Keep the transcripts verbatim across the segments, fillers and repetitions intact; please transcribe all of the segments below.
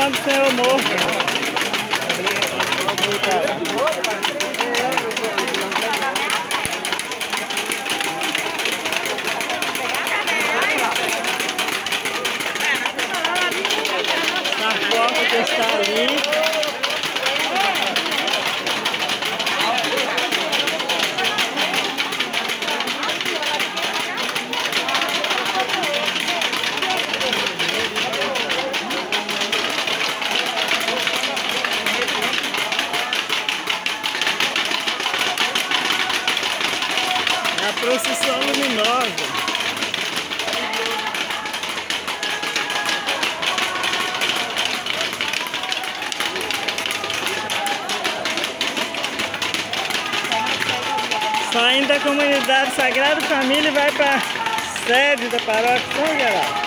do senhor morto. A foto que está ali. É a procissão luminosa. Saindo da comunidade Sagrada Família e vai para a sede da paróquia São Geraldo.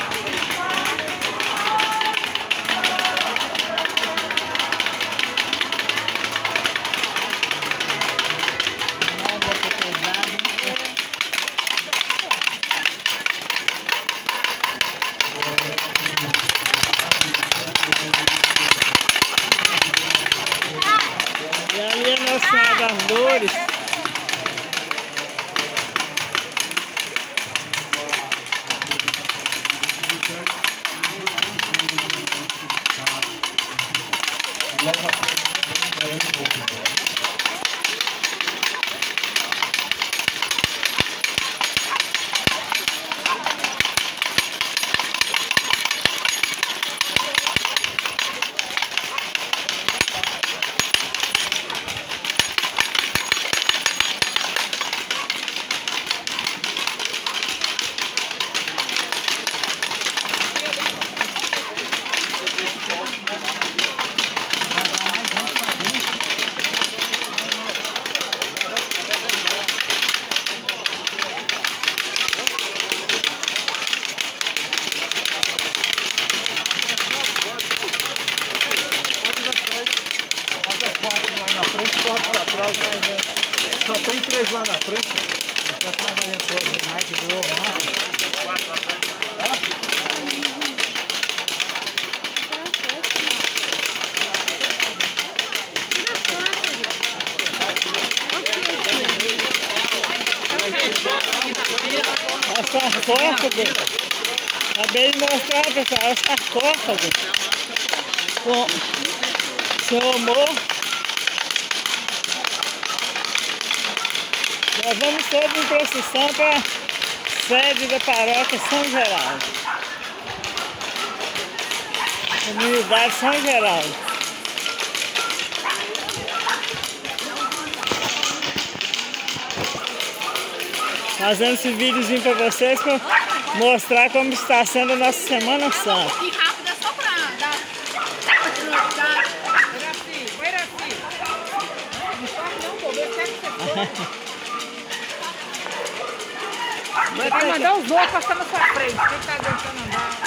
E ali é Nossa Senhora das Dores. Só tem três lá na frente. Já trabalhando todo mais de novo, É sarcófago. Acabei de mostrar, pessoal, é sarcófago. Com o senhor morto. Nós vamos todos em procissão para a sede da paróquia São Geraldo. Comunidade São Geraldo. Fazendo esse videozinho para vocês para mostrar como está sendo a nossa Semana Santa. E rápido é só para dar. Você vai mandar os outros passar na sua frente. Quem está aguentando andar?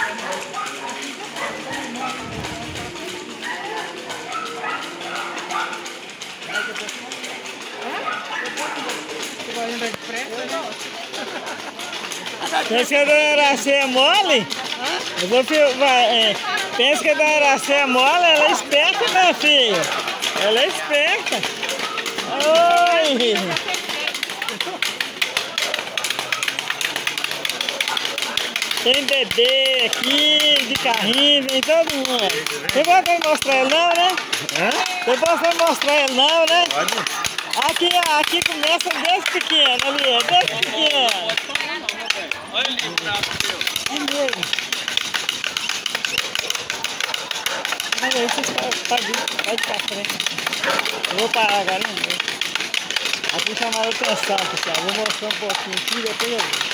Você vai andar depressa? Pensa que a dona Iracema é mole? Eu vou vai, é, pensa que a dona Iracema é mole? Ela é esperta, minha filha. Ela é esperta. Oi! Tem bebê aqui, de carrinho, vem todo mundo. Você pode mostrar ele não, né? Você pode mostrar ele não, né? Pode. Aqui, aqui começa desse pequeno, ali, é desse pequeno. Olha ali, o braço seu. Olha Mas aí você pode ir, pode ir pra frente. Eu vou parar agora, não. Aqui chamaram atenção, pessoal. Vou mostrar um pouquinho aqui, depois eu vou.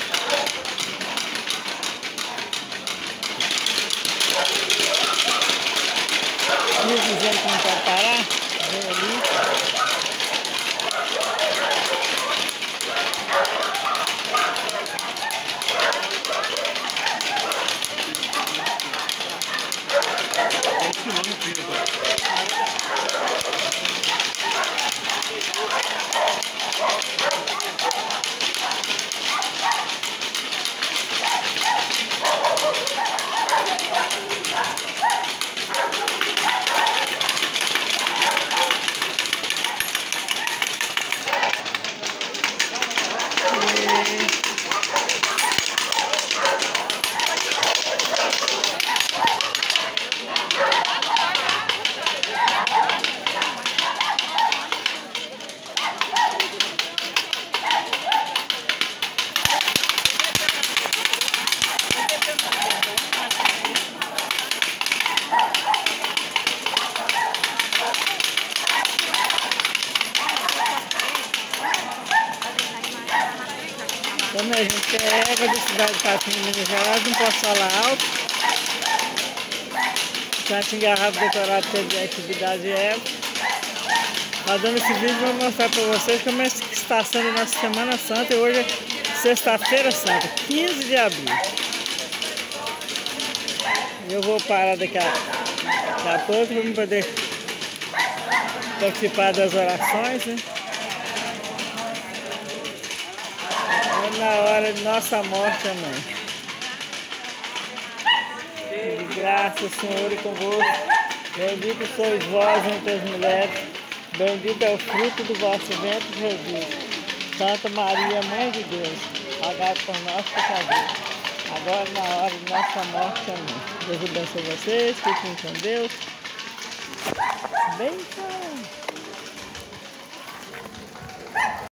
Dizendo que não pode parar, vem ali. Então, a gente é égua da cidade de Patinga, Minas Gerais, não posso falar alto. Sante engarrafado decorado de atividade égua. Mas dando esse vídeo, vou mostrar para vocês como é que está sendo a nossa Semana Santa. E hoje é sexta-feira santa, quinze de abril. Eu vou parar daqui a, daqui a pouco para poder participar das orações, né? É na hora de nossa morte também. De graça, Senhor, e convosco. Bendito sois vós entre as mulheres. Bendito é o fruto do vosso ventre, Jesus. Santa Maria, Mãe de Deus, rogai por nós, pecadores, agora na hora de nossa morte. Amém. Deus abençoe vocês, fiquem com Deus. Bem,